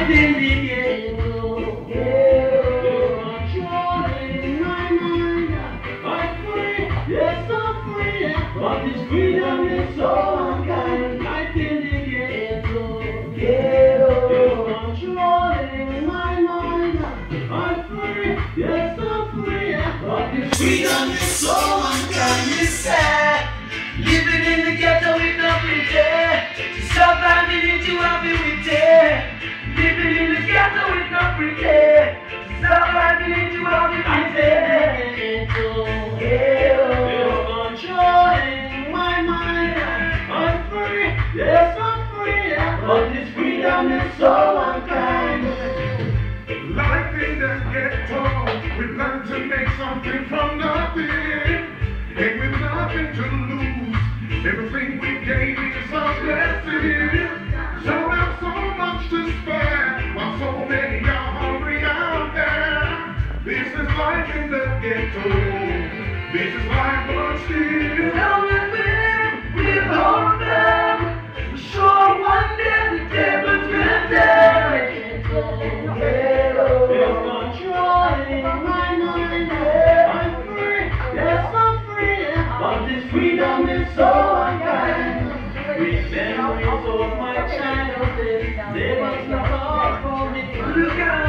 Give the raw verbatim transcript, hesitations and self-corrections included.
Life in the ghetto, ghetto, controlling my mind. I'm free, yes I'm free, but this freedom is so unkind. Life in the ghetto, ghetto, controlling my mind. I'm free, yes I'm free, but this freedom is so unkind. It's sad, living in the ghetto with no pretend. Surviving into happy with it. Living in the ghetto with no pretend. Surviving into happy with it. Ghetto, controlling my mind. I'm free, yes I'm free, but this freedom is so unkind. Life in the ghetto, we learn to make something from nothing, and with nothing to lose. Everything we gain is a blessing. So there's so much to spare, while so many are hungry out there. This is life in the ghetto. This is life, but still. Long as we live, we'll hold them. We're sure one day the tables will turn. Ghetto, it's controlling my mind. I'm free, yes I'm free, but this freedom is so unkind. With memories of my childhood, they must not talk for me. Look at